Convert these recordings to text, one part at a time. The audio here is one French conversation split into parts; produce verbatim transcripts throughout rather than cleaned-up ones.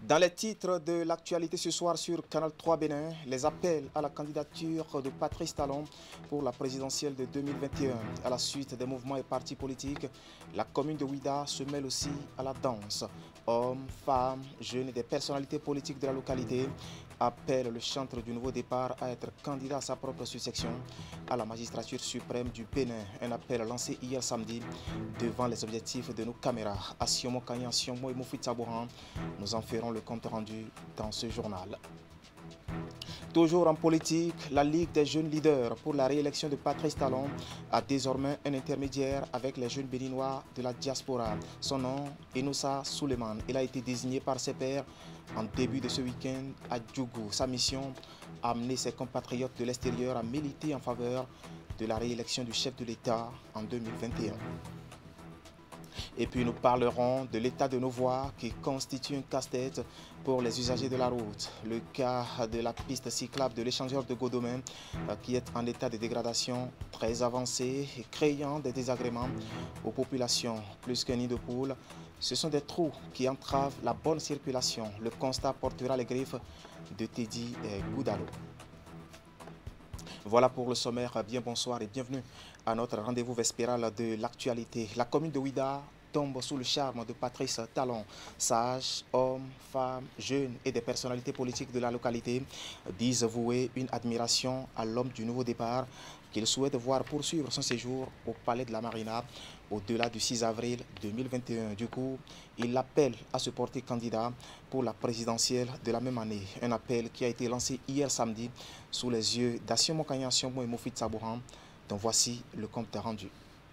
Dans les titres de l'actualité ce soir sur Canal trois Bénin, les appels à la candidature de Patrice Talon pour la présidentielle de deux mille vingt et un. À la suite des mouvements et partis politiques, la commune de Ouida se mêle aussi à la danse. Hommes, femmes, jeunes et des personnalités politiques de la localité appellent le chantre du nouveau départ à être candidat à sa propre succession à la magistrature suprême du Bénin. Un appel lancé hier samedi devant les objectifs de nos caméras. À Siomo Kanyan, Siomo et Moufit Sabouran, nous en ferons le compte rendu dans ce journal. Toujours en politique, la Ligue des jeunes leaders pour la réélection de Patrice Talon a désormais un intermédiaire avec les jeunes béninois de la diaspora. Son nom, Inoussa Suleiman. Il a été désigné par ses pairs en début de ce week-end à Djougou. Sa mission, amener ses compatriotes de l'extérieur à militer en faveur de la réélection du chef de l'État en deux mille vingt et un. Et puis nous parlerons de l'état de nos voies qui constitue un casse-tête pour les usagers de la route. Le cas de la piste cyclable de l'échangeur de Godomain qui est en état de dégradation très avancé et créant des désagréments aux populations. Plus qu'un nid de poule, ce sont des trous qui entravent la bonne circulation. Le constat portera les griffes de Teddy Goudalo. Voilà pour le sommaire. Bien bonsoir et bienvenue à notre rendez-vous vespéral de l'actualité. La commune de Ouida tombe sous le charme de Patrice Talon. Sages, hommes, femmes, jeunes et des personnalités politiques de la localité disent vouer une admiration à l'homme du nouveau départ qu'ils souhaitent voir poursuivre son séjour au Palais de la Marina au-delà du six avril deux mille vingt et un. Du coup, il l'appelle à se porter candidat pour la présidentielle de la même année. Un appel qui a été lancé hier samedi sous les yeux d'Assiomo Kanyan Siomo et Moufit Sabouran, dont voici le compte rendu.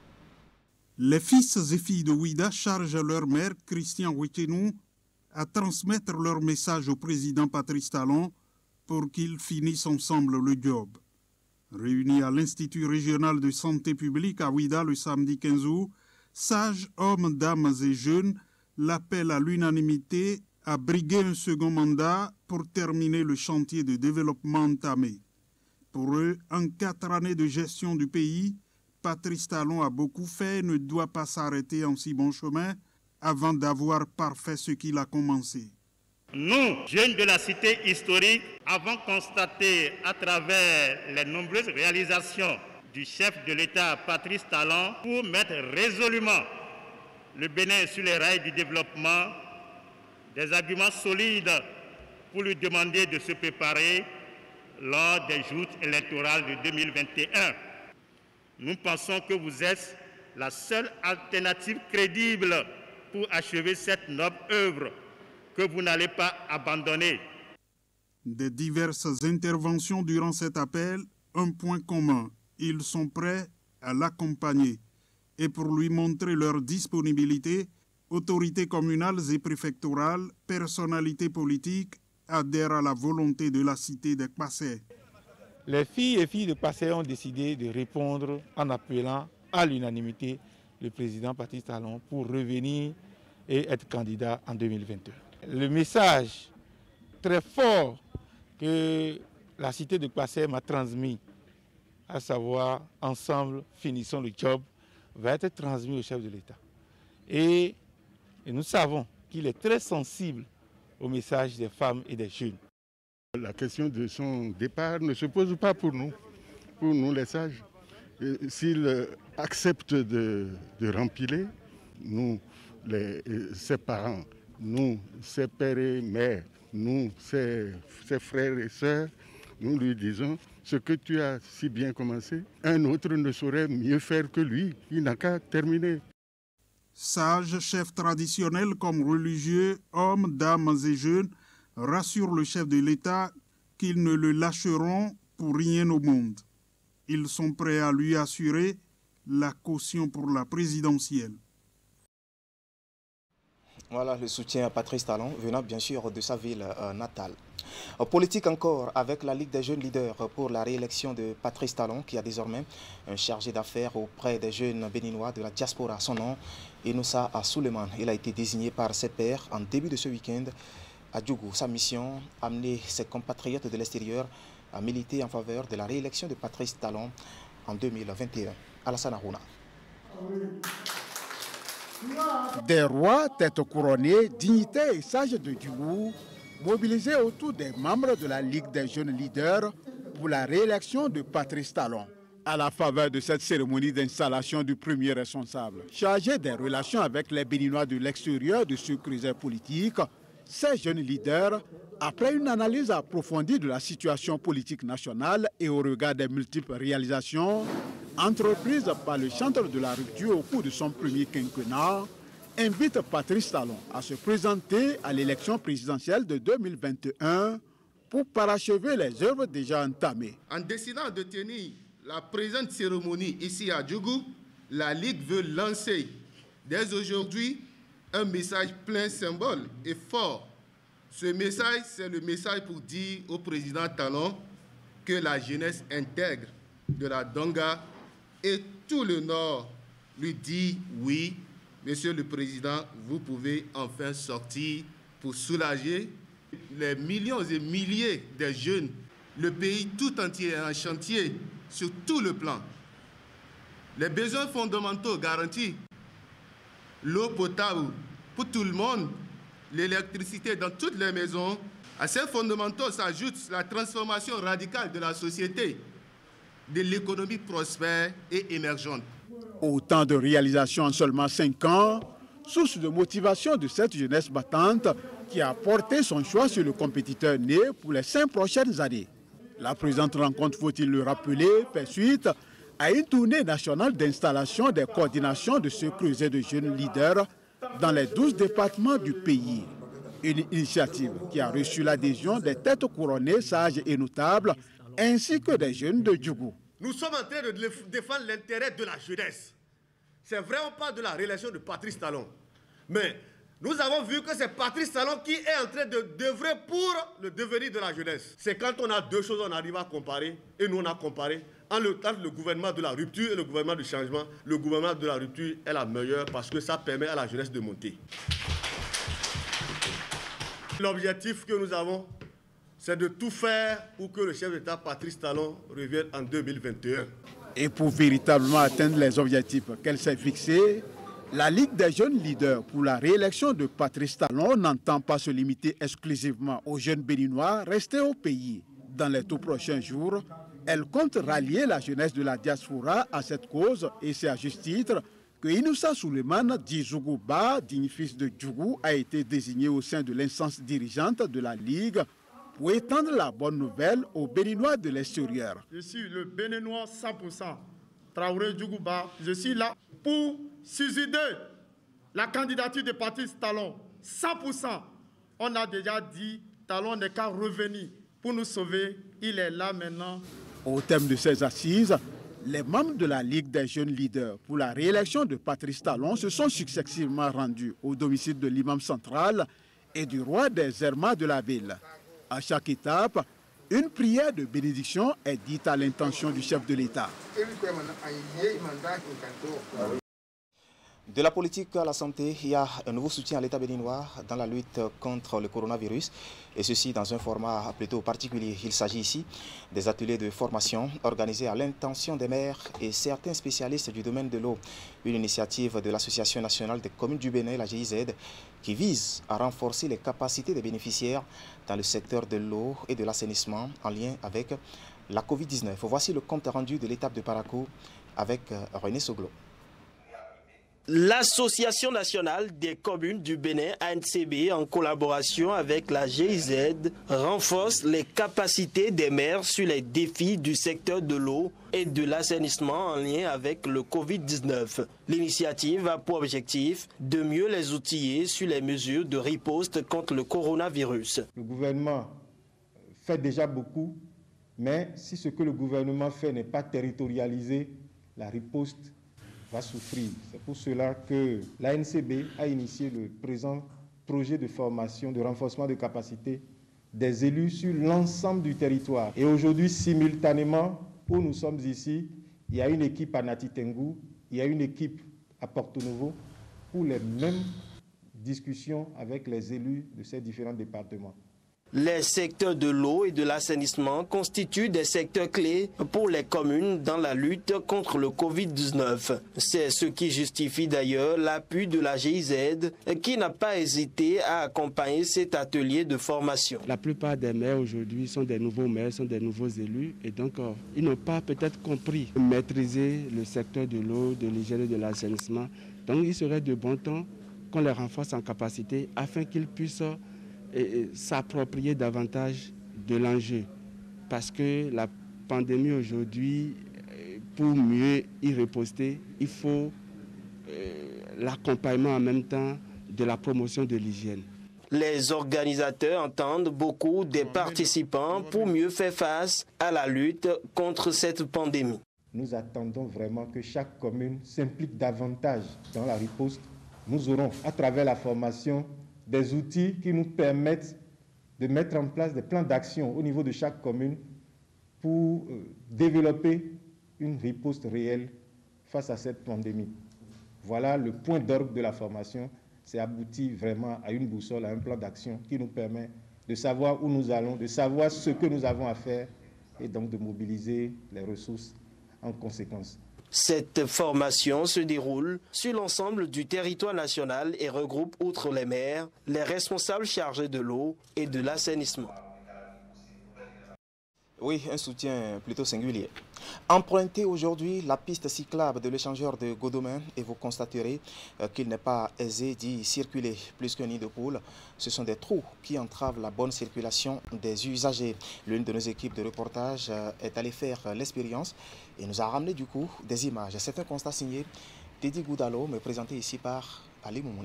Les fils et filles de Ouida chargent leur mère, Christian Ouitenou, à transmettre leur message au président Patrice Talon pour qu'ils finissent ensemble le job. Réunis à l'Institut régional de santé publique à Ouida le samedi quinze août, sages, hommes, dames et jeunes l'appellent à l'unanimité à briguer un second mandat pour terminer le chantier de développement entamé. Pour eux, en quatre années de gestion du pays, Patrice Talon a beaucoup fait et ne doit pas s'arrêter en si bon chemin avant d'avoir parfait ce qu'il a commencé. Nous, jeunes de la cité historique, avons constaté à travers les nombreuses réalisations du chef de l'État Patrice Talon pour mettre résolument le Bénin sur les rails du développement, des arguments solides pour lui demander de se préparer lors des joutes électorales de deux mille vingt et un. Nous pensons que vous êtes la seule alternative crédible pour achever cette noble œuvre que vous n'allez pas abandonner. Des diverses interventions durant cet appel, un point commun, ils sont prêts à l'accompagner. Et pour lui montrer leur disponibilité, autorités communales et préfectorales, personnalités politiques adhèrent à la volonté de la cité des Kpassé. Les filles et filles de Kpassé ont décidé de répondre en appelant à l'unanimité le président Patrice Talon pour revenir et être candidat en deux mille vingt et un. Le message très fort que la cité de Kpassé m'a transmis, à savoir ensemble finissons le job, va être transmis au chef de l'État. Et, et nous savons qu'il est très sensible au message des femmes et des jeunes. La question de son départ ne se pose pas pour nous, pour nous les sages. S'il accepte de, de rempiler, nous, les, ses parents, nous, ses pères et mères, nous, ses, ses frères et sœurs, nous lui disons ce que tu as si bien commencé, un autre ne saurait mieux faire que lui, il n'a qu'à terminer. Sages, chefs traditionnels comme religieux, hommes, dames et jeunes, rassure le chef de l'État qu'ils ne le lâcheront pour rien au monde. Ils sont prêts à lui assurer la caution pour la présidentielle. Voilà le soutien à Patrice Talon venant bien sûr de sa ville euh, natale. En politique encore, avec la Ligue des jeunes leaders pour la réélection de Patrice Talon, qui a désormais un chargé d'affaires auprès des jeunes béninois de la diaspora. Son nom, Inoussa Suleiman. Il a été désigné par ses pairs en début de ce week-end à Djougou. Sa mission, amener ses compatriotes de l'extérieur à militer en faveur de la réélection de Patrice Talon en deux mille vingt et un. Alassane Harouna. Des rois, têtes couronnées, dignitaires et sages de Djougou, mobilisés autour des membres de la Ligue des jeunes leaders pour la réélection de Patrice Talon. À la faveur de cette cérémonie d'installation du premier responsable, chargé des relations avec les Béninois de l'extérieur de ce creuset politique, ces jeunes leaders, après une analyse approfondie de la situation politique nationale et au regard des multiples réalisations entreprises par le Centre de la rupture au cours de son premier quinquennat, invitent Patrice Talon à se présenter à l'élection présidentielle de deux mille vingt et un pour parachever les œuvres déjà entamées. En décidant de tenir la présente cérémonie ici à Djougou, la Ligue veut lancer dès aujourd'hui un message plein symbole et fort. Ce message, c'est le message pour dire au président Talon que la jeunesse intègre de la Donga et tout le Nord lui dit oui, monsieur le président, vous pouvez enfin sortir pour soulager les millions et milliers de jeunes. Le pays tout entier est en chantier sur tout le plan. Les besoins fondamentaux garantis, l'eau potable pour tout le monde, l'électricité dans toutes les maisons. À ces fondamentaux s'ajoute la transformation radicale de la société, de l'économie prospère et émergente. Autant de réalisations en seulement cinq ans, source de motivation de cette jeunesse battante qui a porté son choix sur le compétiteur né pour les cinq prochaines années. La présente rencontre, faut-il le rappeler, fait suite à une tournée nationale d'installation des coordinations de ce creuset de jeunes leaders dans les douze départements du pays. Une initiative qui a reçu l'adhésion des têtes couronnées, sages et notables, ainsi que des jeunes de Djougou. Nous sommes en train de défendre l'intérêt de la jeunesse. C'est vraiment pas de la réélection de Patrice Talon. Mais nous avons vu que c'est Patrice Talon qui est en train de d'œuvrer pour le devenir de la jeunesse. C'est quand on a deux choses, on arrive à comparer, et nous on a comparé, entre le, le gouvernement de la rupture et le gouvernement du changement. Le gouvernement de la rupture est la meilleure parce que ça permet à la jeunesse de monter. L'objectif que nous avons, c'est de tout faire pour que le chef d'État Patrice Talon revienne en deux mille vingt et un. Et pour véritablement atteindre les objectifs qu'elle s'est fixés, la Ligue des jeunes leaders pour la réélection de Patrice Talon n'entend pas se limiter exclusivement aux jeunes béninois restés au pays. Dans les tout prochains jours, elle compte rallier la jeunesse de la diaspora à cette cause et c'est à juste titre que Inoussa Souleymane dit Zougouba, digne fils de Djougou, a été désigné au sein de l'instance dirigeante de la Ligue pour étendre la bonne nouvelle aux Béninois de l'extérieur. Je suis le Béninois cent pour cent, Traoré Djougouba. Je suis là pour susciter la candidature de Patrice Talon. cent pour cent. On a déjà dit, Talon n'est qu'à revenir pour nous sauver. Il est là maintenant. Au thème de ces assises, les membres de la Ligue des jeunes leaders pour la réélection de Patrice Talon se sont successivement rendus au domicile de l'imam central et du roi des Hermas de la ville. À chaque étape, une prière de bénédiction est dite à l'intention du chef de l'État. De la politique à la santé, il y a un nouveau soutien à l'État béninois dans la lutte contre le coronavirus, et ceci dans un format plutôt particulier. Il s'agit ici des ateliers de formation organisés à l'intention des maires et certains spécialistes du domaine de l'eau. Une initiative de l'Association nationale des communes du Bénin, la G I Z, qui vise à renforcer les capacités des bénéficiaires dans le secteur de l'eau et de l'assainissement en lien avec la Covid dix-neuf. Voici le compte rendu de l'étape de Parakou avec René Soglo. L'Association nationale des communes du Bénin, A N C B, en collaboration avec la G I Z, renforce les capacités des maires sur les défis du secteur de l'eau et de l'assainissement en lien avec le Covid dix-neuf. L'initiative a pour objectif de mieux les outiller sur les mesures de riposte contre le coronavirus. Le gouvernement fait déjà beaucoup, mais si ce que le gouvernement fait n'est pas territorialisé, la riposte va souffrir. C'est pour cela que l'A N C B a initié le présent projet de formation, de renforcement de capacité des élus sur l'ensemble du territoire. Et aujourd'hui, simultanément, où nous sommes ici, il y a une équipe à Nati Tengou, il y a une équipe à Porto Novo pour les mêmes discussions avec les élus de ces différents départements. Les secteurs de l'eau et de l'assainissement constituent des secteurs clés pour les communes dans la lutte contre le Covid dix-neuf. C'est ce qui justifie d'ailleurs l'appui de la G I Z qui n'a pas hésité à accompagner cet atelier de formation. La plupart des maires aujourd'hui sont des nouveaux maires, sont des nouveaux élus et donc euh, ils n'ont pas peut-être compris maîtriser le secteur de l'eau, de l'hygiène et de l'assainissement. Donc il serait de bon temps qu'on les renforce en capacité afin qu'ils puissent s'approprier davantage de l'enjeu. Parce que la pandémie aujourd'hui, pour mieux y riposter, il faut euh, l'accompagnement en même temps de la promotion de l'hygiène. Les organisateurs entendent beaucoup des participants pour mieux faire face à la lutte contre cette pandémie. Nous attendons vraiment que chaque commune s'implique davantage dans la riposte. Nous aurons, à travers la formation, des outils qui nous permettent de mettre en place des plans d'action au niveau de chaque commune pour euh, développer une riposte réelle face à cette pandémie. Voilà le point d'orgue de la formation. C'est aboutir vraiment à une boussole, à un plan d'action qui nous permet de savoir où nous allons, de savoir ce que nous avons à faire et donc de mobiliser les ressources en conséquence. Cette formation se déroule sur l'ensemble du territoire national et regroupe, outre les maires, les responsables chargés de l'eau et de l'assainissement. Oui, un soutien plutôt singulier. Empruntez aujourd'hui la piste cyclable de l'échangeur de Godomain et vous constaterez qu'il n'est pas aisé d'y circuler. Plus qu'un nid de poule, ce sont des trous qui entravent la bonne circulation des usagers. L'une de nos équipes de reportage est allée faire l'expérience et nous a ramené du coup des images. C'est un constat signé Teddy Goudalo, mais présenté ici par Ali Moumouni.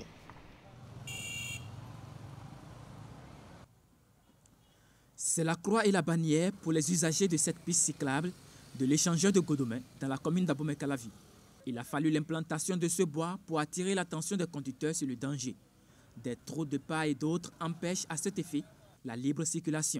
C'est la croix et la bannière pour les usagers de cette piste cyclable de l'échangeur de Godomain dans la commune d'Abomey-Calavi. Il a fallu l'implantation de ce bois pour attirer l'attention des conducteurs sur le danger. Des trous de part et d'autre empêchent à cet effet la libre circulation.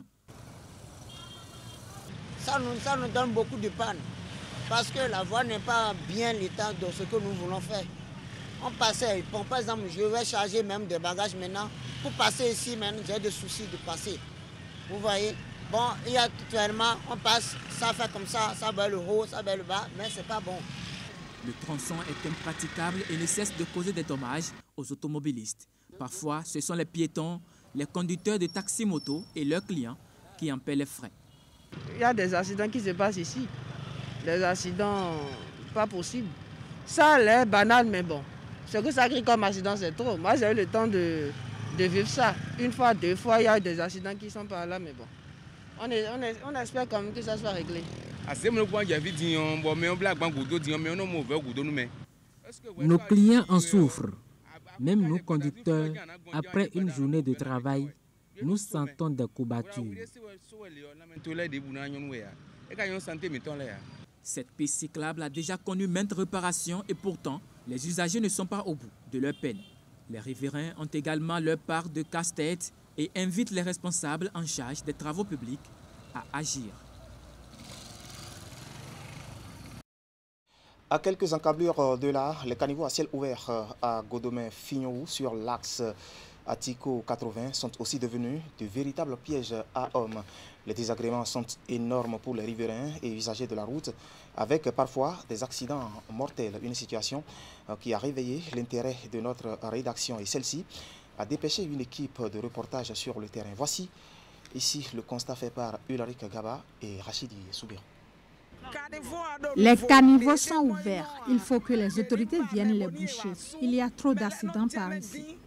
Ça nous, ça nous donne beaucoup de panne parce que la voie n'est pas bien l'état de ce que nous voulons faire. On passait, bon, par exemple, je vais charger même des bagages maintenant. Pour passer ici, j'ai des soucis de passer. Vous voyez, bon, il y a actuellement, on passe, ça fait comme ça, ça va le haut, ça va le bas, mais c'est pas bon. Le tronçon est impraticable et ne cesse de causer des dommages aux automobilistes. Parfois, ce sont les piétons, les conducteurs de taxi-moto et leurs clients qui en paient les frais. Il y a des accidents qui se passent ici, des accidents pas possibles. Ça a l'air banal, mais bon, ce que ça crée comme accident, c'est trop. Moi, j'ai eu le temps de... de vivre ça. Une fois, deux fois, il y a des accidents qui sont par là, mais bon. On, est, on, est, on espère quand même que ça soit réglé. Nos clients en souffrent. Même nos conducteurs, après une journée de travail, nous sentons des courbatures. Cette piste cyclable a déjà connu maintes réparations et pourtant, les usagers ne sont pas au bout de leur peine. Les riverains ont également leur part de casse-tête et invitent les responsables en charge des travaux publics à agir. À quelques encablures de là, les caniveaux à ciel ouvert à Godomain-Fignoou sur l'axe Atiko quatre-vingts sont aussi devenus de véritables pièges à hommes. Les désagréments sont énormes pour les riverains et usagers de la route, avec parfois des accidents mortels. Une situation qui a réveillé l'intérêt de notre rédaction et celle-ci a dépêché une équipe de reportage sur le terrain. Voici ici le constat fait par Ulrich Gaba et Rachidi Soubir. Les caniveaux sont ouverts. Il faut que les autorités viennent les boucher. Il y a trop d'accidents par ici.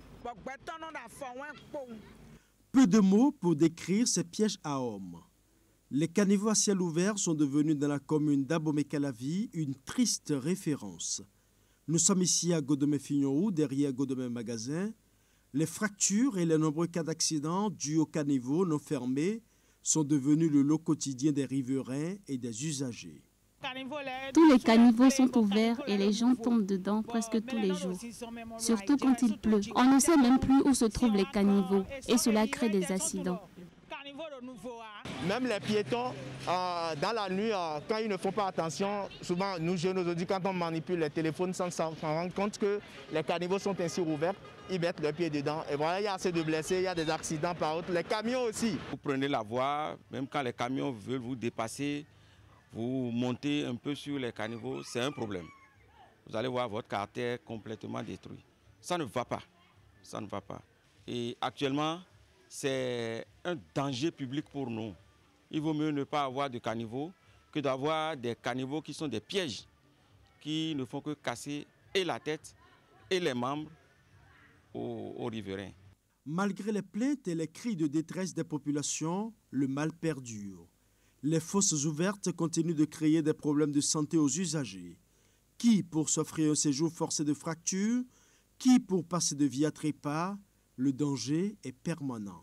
Peu de mots pour décrire ces pièges à hommes. Les caniveaux à ciel ouvert sont devenus dans la commune d'Abomey-Calavi une triste référence. Nous sommes ici à Godomain-Fignoou, derrière Godomain Magasin. Les fractures et les nombreux cas d'accidents dus aux caniveaux non fermés sont devenus le lot quotidien des riverains et des usagers. Tous les caniveaux sont ouverts et les gens tombent dedans presque tous les jours, surtout quand il pleut. On ne sait même plus où se trouvent les caniveaux et cela crée des accidents. même les piétons, euh, dans la nuit, euh, quand ils ne font pas attention, souvent nous jeunes aujourd'hui, quand on manipule les téléphones sans s'en rendre compte que les caniveaux sont ainsi ouverts, ils mettent le pied dedans. Et voilà, il y a assez de blessés, il y a des accidents par autres. Les camions aussi. Vous prenez la voie, même quand les camions veulent vous dépasser, vous montez un peu sur les caniveaux, c'est un problème. Vous allez voir votre carter complètement détruit. Ça ne va pas. Ça ne va pas. Et actuellement, c'est un danger public pour nous. Il vaut mieux ne pas avoir de caniveaux que d'avoir des caniveaux qui sont des pièges, qui ne font que casser et la tête et les membres aux, aux riverains. Malgré les plaintes et les cris de détresse des populations, le mal perdure. Les fosses ouvertes continuent de créer des problèmes de santé aux usagers. Qui pour s'offrir un séjour forcé de fracture, qui pour passer de vie à trépas, le danger est permanent.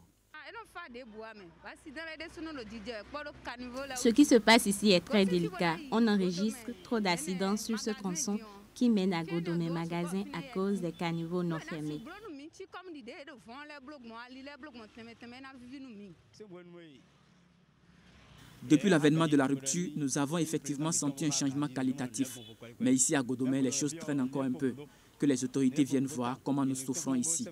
Ce qui se passe ici est très délicat. On enregistre trop d'accidents sur ce tronçon qui mène à Godomé Magasin à cause des caniveaux non fermés. Depuis l'avènement de la rupture, nous avons effectivement senti un changement qualitatif. Mais ici à Godomé, les choses traînent encore un peu. Que les autorités viennent voir comment nous souffrons ici.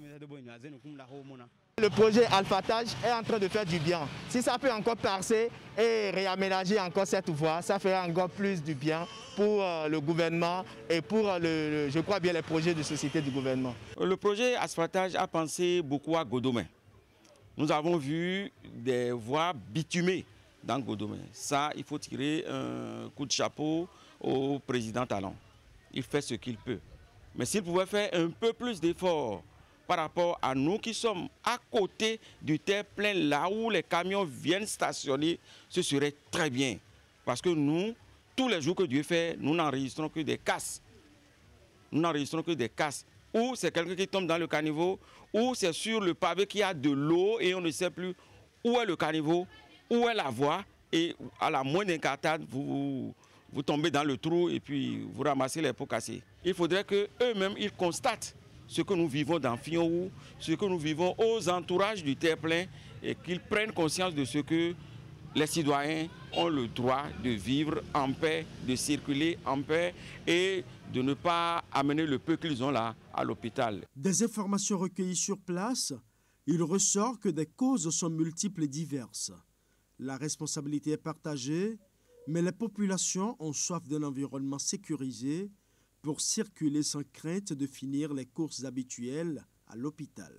Le projet Alphatage est en train de faire du bien. Si ça peut encore passer et réaménager encore cette voie, ça fera encore plus du bien pour euh, le gouvernement et pour, euh, le, le, je crois bien, les projets de société du gouvernement. Le projet Asphaltage a pensé beaucoup à Godomé. Nous avons vu des voies bitumées dans Godomé. Ça, il faut tirer un coup de chapeau au président Talon. Il fait ce qu'il peut. Mais s'il pouvait faire un peu plus d'efforts par rapport à nous qui sommes à côté du terre-plein, là où les camions viennent stationner, ce serait très bien. Parce que nous, tous les jours que Dieu fait, nous n'enregistrons que des casses. Nous n'enregistrons que des casses. Ou c'est quelqu'un qui tombe dans le caniveau, ou c'est sur le pavé qu'il y a de l'eau et on ne sait plus où est le caniveau, où est la voie. Et à la moindre incartade, vous, vous tombez dans le trou et puis vous ramassez les pots cassés. Il faudrait qu'eux-mêmes ils constatent ce que nous vivons dans Fionrou, ce que nous vivons aux entourages du terre-plein et qu'ils prennent conscience de ce que les citoyens ont le droit de vivre en paix, de circuler en paix et de ne pas amener le peu qu'ils ont là à l'hôpital. Des informations recueillies sur place, il ressort que des causes sont multiples et diverses. La responsabilité est partagée, mais les populations ont soif d'un environnement sécurisé pour circuler sans crainte de finir les courses habituelles à l'hôpital.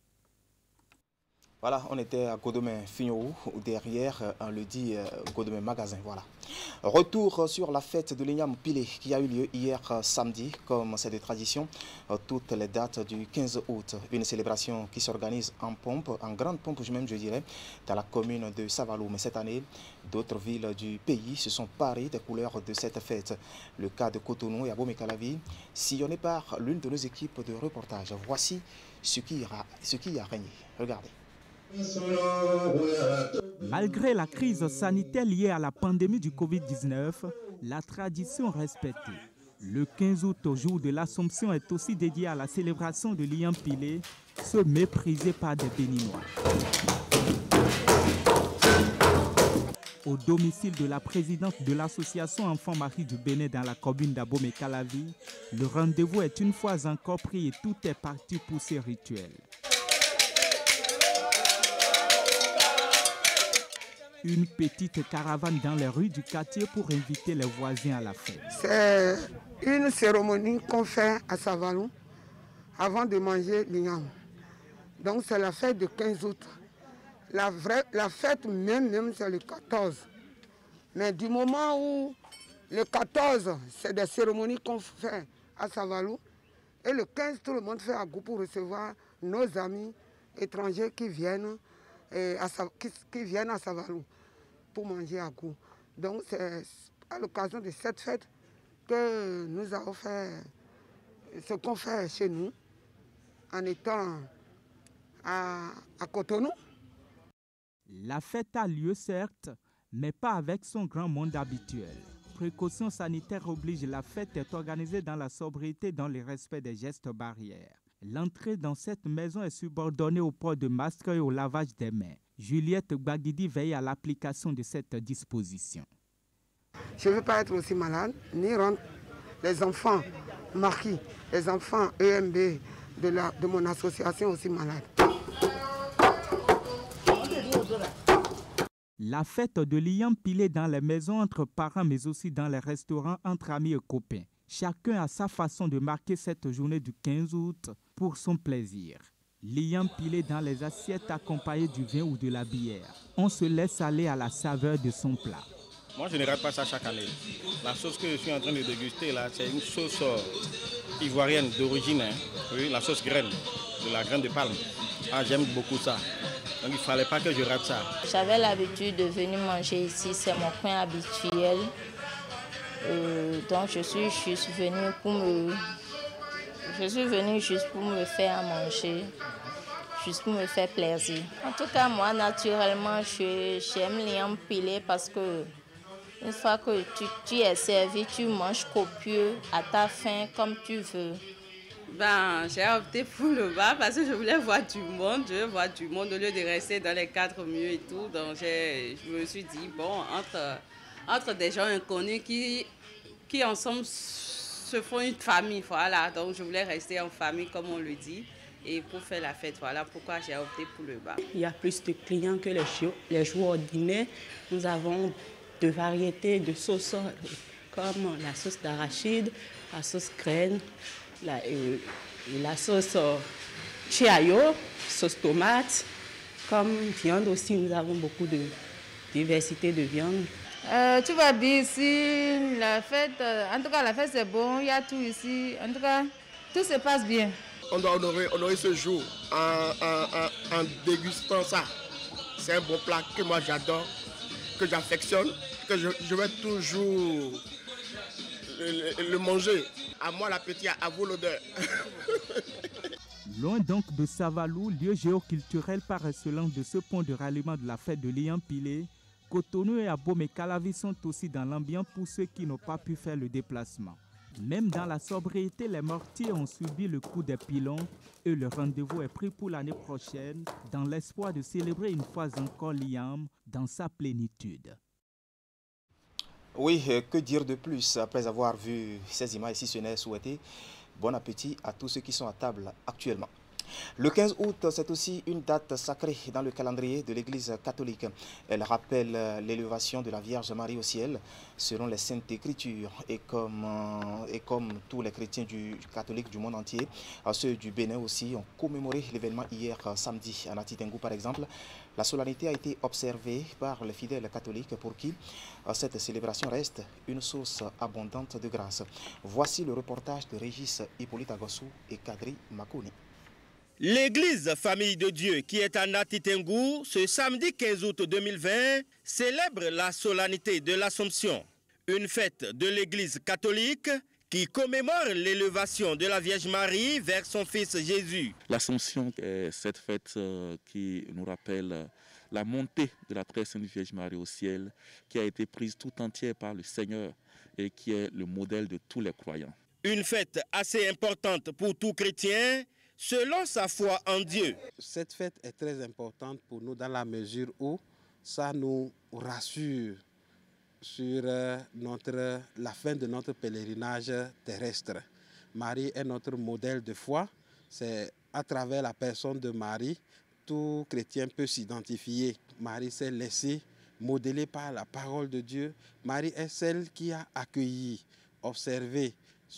Voilà, on était à Godomé Fignourou, derrière, on le dit, Godomé Magasin, voilà. Retour sur la fête de l'Ignam Pilé qui a eu lieu hier samedi, comme c'est de tradition, toutes les dates du quinze août. Une célébration qui s'organise en pompe, en grande pompe même je dirais, dans la commune de Savalou. Mais cette année, d'autres villes du pays se sont parées des couleurs de cette fête. Le cas de Cotonou et Abomey-Calavi, sillonné par l'une de nos équipes de reportage. Voici ce qui a, ce qui a régné. Regardez. Malgré la crise sanitaire liée à la pandémie du Covid dix-neuf, la tradition respectée. Le quinze août, au jour de l'Assomption, est aussi dédié à la célébration de l'Ignam Pilé, ce méprisé par des Béninois. Au domicile de la présidente de l'association Enfants Marie du Bénin dans la commune d'Abomey-Calavi, le rendez-vous est une fois encore pris et tout est parti pour ces rituels. Une petite caravane dans les rues du quartier pour inviter les voisins à la fête. C'est une cérémonie qu'on fait à Savalou avant de manger l'ignam. Donc c'est la fête du quinze août. La, vraie, la fête même, même c'est le quatorze. Mais du moment où le quatorze, c'est des cérémonies qu'on fait à Savalou. Et le quinze, tout le monde fait à goût pour recevoir nos amis étrangers qui viennent, et à, qui, qui viennent à Savalou pour manger à goût. Donc c'est à l'occasion de cette fête que nous avons fait ce qu'on fait chez nous en étant à, à Cotonou. La fête a lieu certes, mais pas avec son grand monde habituel. Précautions sanitaires obligent, la fête est organisée dans la sobriété, dans le respect des gestes barrières. L'entrée dans cette maison est subordonnée au port de masque et au lavage des mains. Juliette Gbagidi veille à l'application de cette disposition. Je ne veux pas être aussi malade, ni rendre les enfants marquis, les enfants E M B de, la, de mon association aussi malades. La fête de l'Iyam Pilé dans les maisons entre parents, mais aussi dans les restaurants entre amis et copains. Chacun a sa façon de marquer cette journée du quinze août pour son plaisir. L'Iyam Pilé dans les assiettes accompagné du vin ou de la bière. On se laisse aller à la saveur de son plat. Moi, je ne rate pas ça chaque année. La sauce que je suis en train de déguster là, c'est une sauce euh, ivoirienne d'origine. Hein. Oui, la sauce graine, de la graine de palme. Ah, j'aime beaucoup ça. Donc il ne fallait pas que je rate ça. J'avais l'habitude de venir manger ici, c'est mon coin habituel. Euh, donc je suis juste venue pour me, je suis venue juste pour me faire manger, juste pour me faire plaisir. En tout cas, moi naturellement, j'aime l'Iyam Pilé parce que une fois que tu, tu es servi, tu manges copieux à ta faim comme tu veux. Ben, j'ai opté pour le bar parce que je voulais voir du monde, je veux voir du monde au lieu de rester dans les quatre murs et tout. Donc je me suis dit, bon, entre, entre des gens inconnus qui, qui ensemble se font une famille, voilà. Donc je voulais rester en famille comme on le dit et pour faire la fête, voilà pourquoi j'ai opté pour le bar. Il y a plus de clients que les jours, les jours ordinaires. Nous avons de variétés de sauces comme la sauce d'arachide, la sauce graine, La, et, et la sauce euh, chiayo, sauce tomate, comme viande aussi, nous avons beaucoup de diversité de viande. Euh, tu vas bien ici, la fête, euh, en tout cas la fête c'est bon, il y a tout ici, en tout cas tout se passe bien. On doit honorer, honorer ce jour en, en, en, en dégustant ça. C'est un bon plat que moi j'adore, que j'affectionne, que je, je vais toujours le, le, le manger. À moi l'appétit, à vous l'odeur. Loin donc de Savalou, lieu géoculturel par excellence de ce point de ralliement de la fête de l'Iyam Pilé, Cotonou et Abomey-Calavi sont aussi dans l'ambiance pour ceux qui n'ont pas pu faire le déplacement. Même dans la sobriété, les mortiers ont subi le coup des pilons et le rendez-vous est pris pour l'année prochaine dans l'espoir de célébrer une fois encore l'Iyam dans sa plénitude. Oui, que dire de plus après avoir vu ces images, si ce n'est souhaité bon appétit à tous ceux qui sont à table actuellement. Le quinze août, c'est aussi une date sacrée dans le calendrier de l'Église catholique. Elle rappelle l'élévation de la Vierge Marie au ciel selon les Saintes Écritures. Et comme, euh, et comme tous les chrétiens du, catholiques du monde entier, ceux du Bénin aussi ont commémoré l'événement hier samedi à Nati Tengou par exemple. La solennité a été observée par les fidèles catholiques pour qui cette célébration reste une source abondante de grâce. Voici le reportage de Régis Hippolyte Agossou et Kadri Makouni. L'église Famille de Dieu qui est à Nati Tengou ce samedi quinze août deux mille vingt célèbre la solennité de l'Assomption, une fête de l'église catholique qui commémore l'élévation de la Vierge Marie vers son fils Jésus. L'Assomption est cette fête qui nous rappelle la montée de la très sainte Vierge Marie au ciel qui a été prise tout entière par le Seigneur et qui est le modèle de tous les croyants. Une fête assez importante pour tout chrétien selon sa foi en Dieu. Cette fête est très importante pour nous dans la mesure où ça nous rassure sur notre, la fin de notre pèlerinage terrestre. Marie est notre modèle de foi. C'est à travers la personne de Marie, tout chrétien peut s'identifier. Marie s'est laissée modeler par la parole de Dieu. Marie est celle qui a accueilli, observé,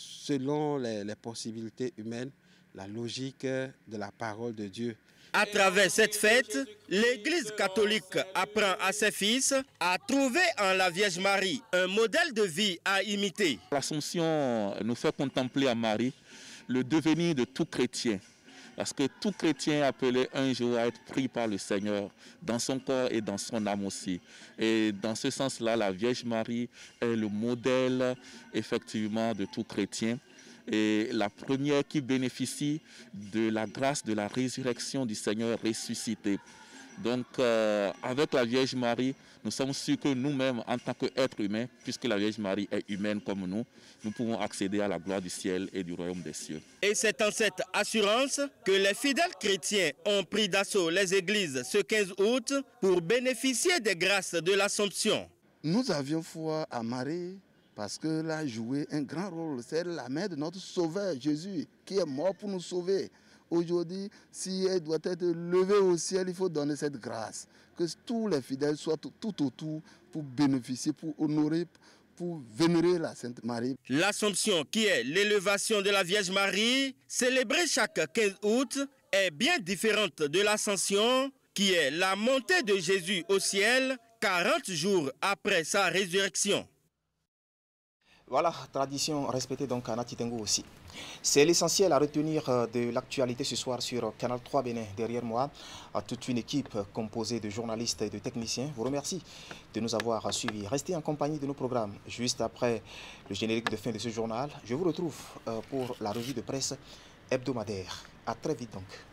selon les, les possibilités humaines, la logique de la parole de Dieu. À travers cette fête, l'Église catholique apprend à ses fils à trouver en la Vierge Marie un modèle de vie à imiter. L'Assomption nous fait contempler à Marie le devenir de tout chrétien. Parce que tout chrétien est appelé un jour à être pris par le Seigneur dans son corps et dans son âme aussi. Et dans ce sens-là, la Vierge Marie est le modèle effectivement de tout chrétien. Et la première qui bénéficie de la grâce de la résurrection du Seigneur ressuscité. Donc, euh, avec la Vierge Marie, nous sommes sûrs que nous-mêmes, en tant qu'êtres humains, puisque la Vierge Marie est humaine comme nous, nous pouvons accéder à la gloire du ciel et du royaume des cieux. Et c'est en cette assurance que les fidèles chrétiens ont pris d'assaut les églises ce quinze août pour bénéficier des grâces de l'Assomption. Nous avions foi à Marie parce qu'elle a joué un grand rôle. C'est la mère de notre Sauveur, Jésus, qui est mort pour nous sauver. Aujourd'hui, si elle doit être levée au ciel, il faut donner cette grâce. Que tous les fidèles soient tout, tout autour pour bénéficier, pour honorer, pour vénérer la Sainte Marie. L'Assomption, qui est l'élévation de la Vierge Marie, célébrée chaque quinze août, est bien différente de l'Ascension, qui est la montée de Jésus au ciel quarante jours après sa résurrection. Voilà, tradition respectée donc à Nati Tengu aussi. C'est l'essentiel à retenir de l'actualité ce soir sur Canal trois Bénin. Derrière moi, toute une équipe composée de journalistes et de techniciens vous remercie de nous avoir suivis. Restez en compagnie de nos programmes. Juste après le générique de fin de ce journal, je vous retrouve pour la revue de presse hebdomadaire. À très vite donc.